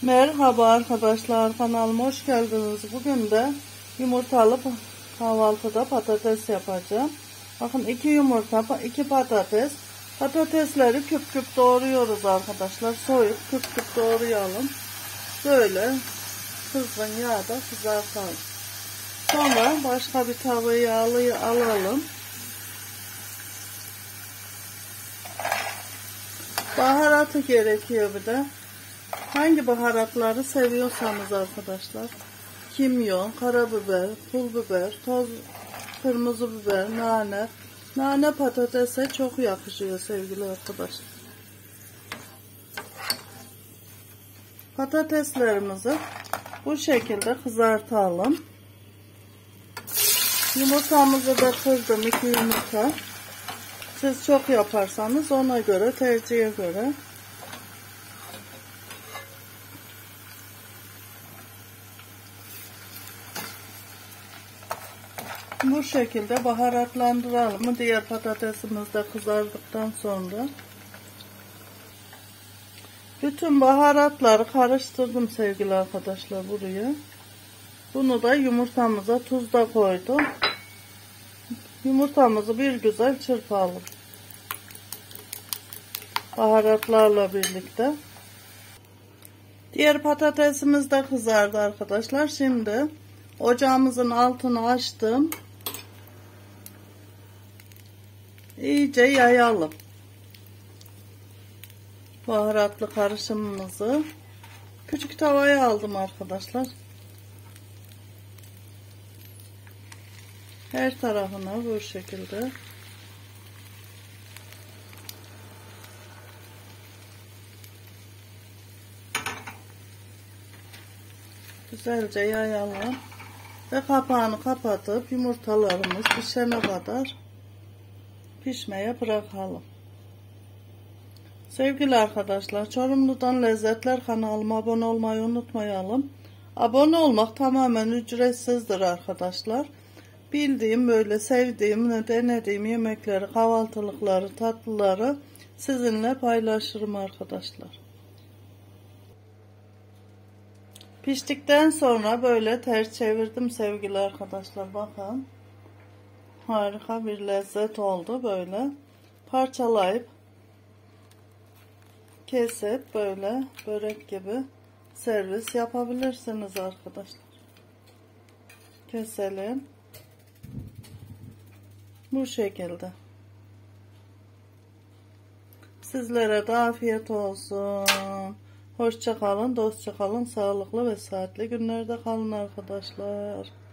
Merhaba arkadaşlar, kanalıma hoş geldiniz. Bugün de yumurtalı kahvaltıda patates yapacağım. Bakın 2 yumurta, 2 patates. Patatesleri küp küp doğruyoruz arkadaşlar. Soyup küp küp doğrayalım. Böyle kızgın yağda kızartalım. Sonra başka bir tavayı alalım. Baharatı gerekiyor bir de. Hangi baharatları seviyorsanız arkadaşlar. Kimyon, karabiber, pul biber, toz kırmızı biber, nane. Nane patatese çok yakışıyor sevgili arkadaşlar. Patateslerimizi bu şekilde kızartalım. Yumurtamızı da kırdım, 2 yumurta. Siz çok yaparsanız ona göre, tercihe göre. Bu şekilde baharatlandıralım. Diğer patatesimiz de kızardıktan sonra. Bütün baharatları karıştırdım sevgili arkadaşlar buraya. Bunu da yumurtamıza tuzda koydum. Yumurtamızı bir güzel çırpalım. Baharatlarla birlikte. Diğer patatesimiz de kızardı arkadaşlar. Şimdi ocağımızın altını açtım. İyice yayalım baharatlı karışımımızı. Küçük tavaya aldım arkadaşlar. Her tarafına bu şekilde. Güzelce yayalım. Ve kapağını kapatıp yumurtalarımız pişene kadar pişmeye bırakalım. Sevgili arkadaşlar, Çorumlu'dan Lezzetler kanalıma abone olmayı unutmayalım. Abone olmak tamamen ücretsizdir arkadaşlar. Bildiğim, böyle sevdiğim, denediğim yemekleri, kahvaltılıkları, tatlıları sizinle paylaşırım arkadaşlar. Piştikten sonra böyle ters çevirdim sevgili arkadaşlar. Bakın. Harika bir lezzet oldu böyle. Parçalayıp kesip böyle börek gibi servis yapabilirsiniz arkadaşlar. Keselim. Bu şekilde. Sizlere de afiyet olsun. Hoşça kalın, dostça kalın, sağlıklı ve sıhhatli günlerde kalın arkadaşlar.